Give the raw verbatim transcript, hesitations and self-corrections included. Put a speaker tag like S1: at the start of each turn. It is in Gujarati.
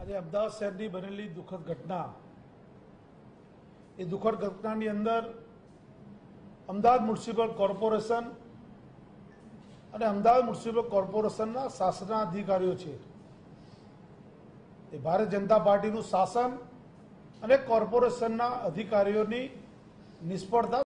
S1: આજે અમદાવાદ શહેરની બનેલી દુઃખદ ઘટના, એ દુઃખદ ઘટનાની અંદર અમદાવાદ મ્યુનિસિપલ કોર્પોરેશન અને અમદાવાદ મ્યુનિસિપલ કોર્પોરેશનના શાસનના અધિકારીઓ છે એ ભારતીય જનતા પાર્ટીનું શાસન અને કોર્પોરેશનના અધિકારીઓની નિષ્ફળતા